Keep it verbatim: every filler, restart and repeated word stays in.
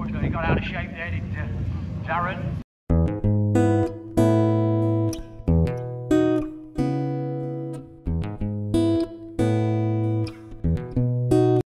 unfortunately got out of shape there, didn't uh, Darren?